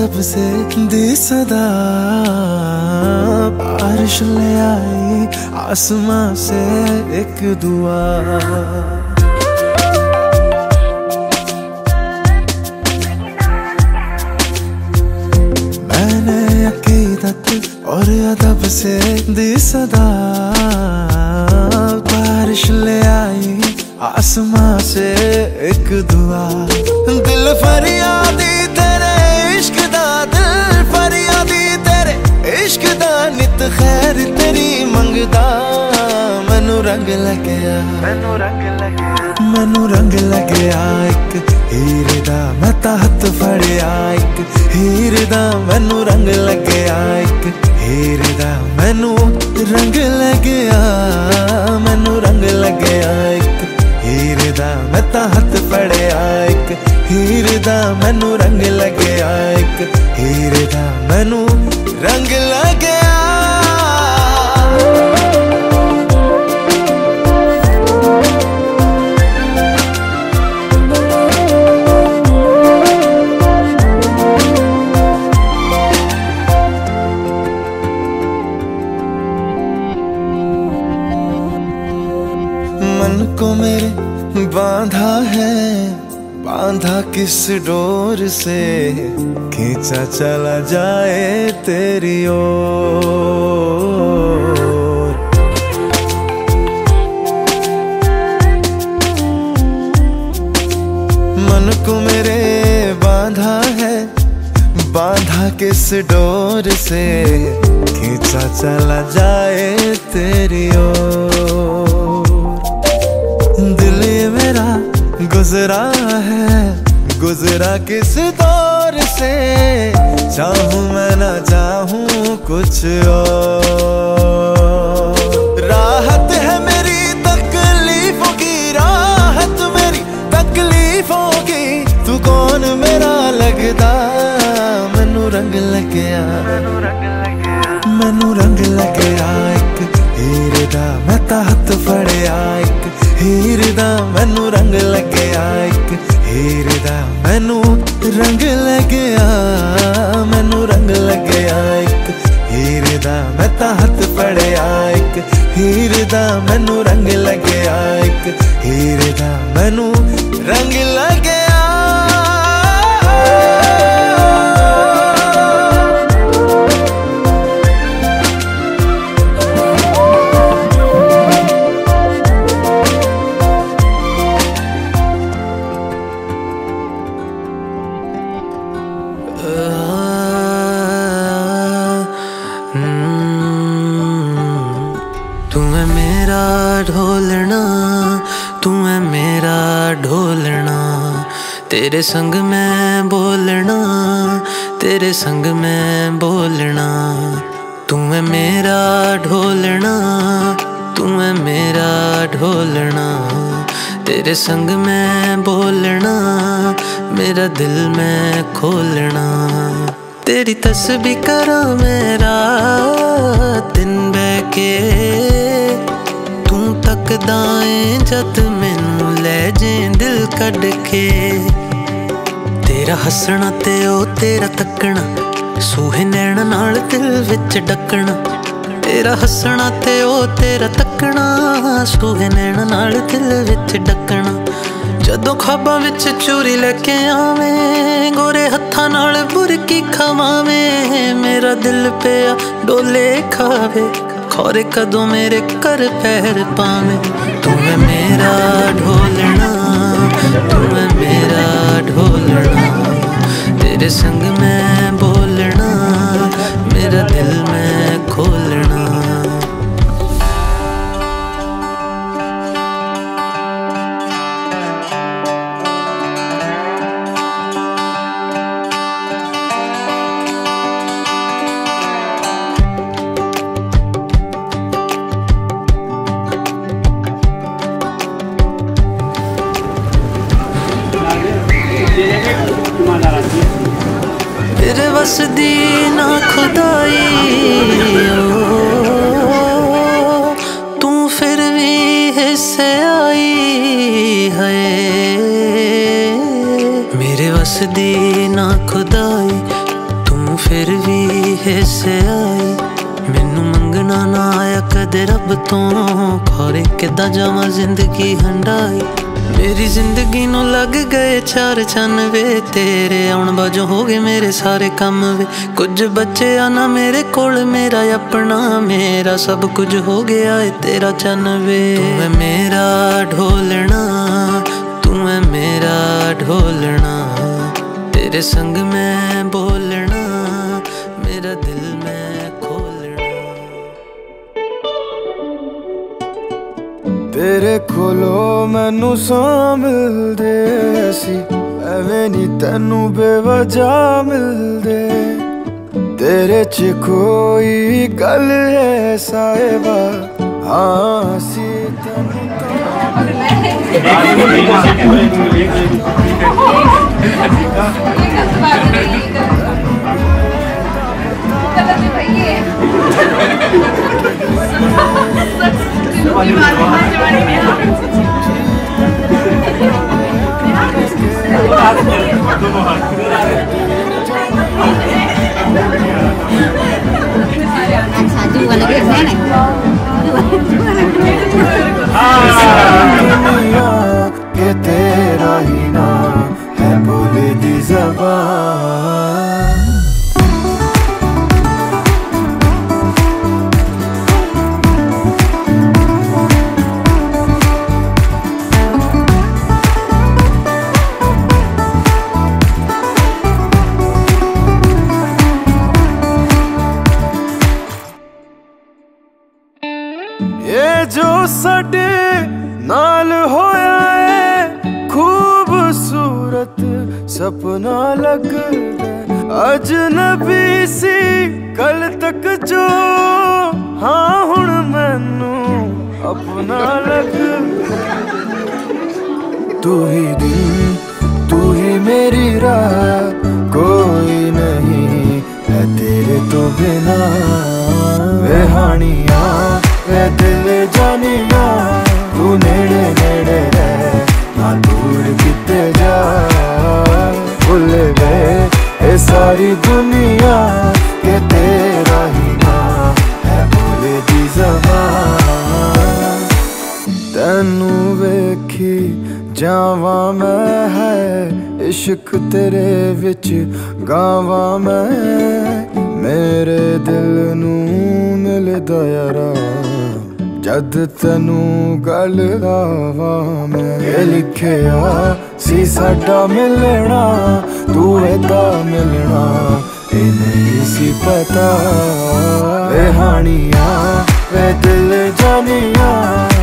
अदब से दी सदा, बारिश ले आई आसमां से एक दुआ। मैंने अकीदत और अदब से दी सदा, बारिश ले आई आसमां से एक दुआ। दिल फरियादी तेरे इश्क दा, दिल फरियादी तेरे इश्क दा, नित खैर तेरी मंगदा। मैनू रंग लग्या, मैनू रंग लग्या, मैनू रंग लग्या एक हीर दा, मैं तां हत्थ फड़िया एक हीर दा। मैनू रंग लग्या एक हीर दा, मैनू रंग लग्या, मैनू रंग लग्या एक हीर दा, मैं तां हत्थ फड़िया एक हीर दा। मैनू रंग लग्या एक हीर दा, मैनू रंग लग्या। मन को मेरे बांधा है, बांधा किस डोर से, खींचा चला जाए तेरी ओर। मन को मेरे बांधा है, बांधा किस डोर से, खींचा चला जाए तेरी ओर। दिल ये मेरा गुजरा है, गुजरा किस दौर से, चाहूं मैं ना चाहूं कुछ और। राहत है मेरी तकलीफों की, राहत मेरी तकलीफों की, तू कौन मेरा लगदा। मैनू रंग लग्या, मैनू रंग लग्या एक हीर दा, मैं तां हत्थ फड़िया एक हीर दा। मैनू रंग लग्या एक हीर दा, मैनू रंग लग्या, मैनू रंग लग्या एक हीर दा, मैं तां हत्थ फड़िया एक हीर दा। मैनू रंग लग्या एक हीर दा, मैनू रंग लग्या। तू है मेरा ढोलना, तू है मेरा ढोलना, तेरे संग मैं बोलना, तेरे संग मैं बोलना। तू है मेरा ढोलना, तू है मेरा ढोलना, तेरे संग मैं बोलना, मेरा दिल मैं खोलना। तेरी तस्बीह करा मेरा दिन बैके, तू तकदा ऐ जद मैनू लै जाए दिल कढ के। तेरा हसना ते ओ तेरा तकना, सूहे नैण नाल दिल विच डकना। तेरा हसना ते ओ तेरा तकना, सूहे नैण नाल दिल विच डकना। जदों ख्वाबां विच चूरी लेके आवें, गोरे हत्थां नाल बुरकी खवावें, मेरा दिल पिया डोले खावे, खौरे कदों मेरे कर पैर पावे। तू है मेरा ढोलना, तू है मेरा ढोलना, तेरे संग मैं बोलना, मेरा दिल मैं खोलना। तेरे बस हिस्से आई। मैनू मंगना ना आया कदे रब तो, खौरे किदां जावां जिंदगी हंडाई। मेरी जिंदगी नू लग गए 4 चन्न वे, तेरे आउण बाजों हो गए मेरे सारे कम वे। कुछ बचे ना मेरे कोल, मेरा अपना मेरा सब कुछ हो गया है तेरा चन्न वे। तू है मेरा ढोलना, तू है मेरा ढोलना, तेरे संग मैं बोलना, मेरा दिल मैं खोलना। तेरे कोलो मैनू सां मिलदे सी, एवें नी तैनू बेवजह मिलदे। तेरे च कोई गल है साहिबा, हाँ सी तैनू के तेरा ही नाम है बोले दी ज़बान। ये जो साडे नाल होया है खूबसूरत सपना लगदा, अजनबी सी कल तक जो, हाँ हुण मैनू अपना लगदा। तू ही दिन तू ही मेरी राह, कोई नहीं है तेरे तो बिना। वे हानिया वे दिल जानिया, तू नेड़े नेड़े रह ना दूर किते जा। भुल गए ये सारी दुनिया के तेरा ही नाम है बोले दी ज़बान। तैनू वेखी जावा मैं है इश्क तेरे विच गावा मैं। मेरे दिल नू मिलदा यारा जद तैनू गल लावा मैं। ये लिखिया सी साडा मिलना, तू एदा मिलना ये नहीं सी पता। वे हानिया वे दिल जानिया,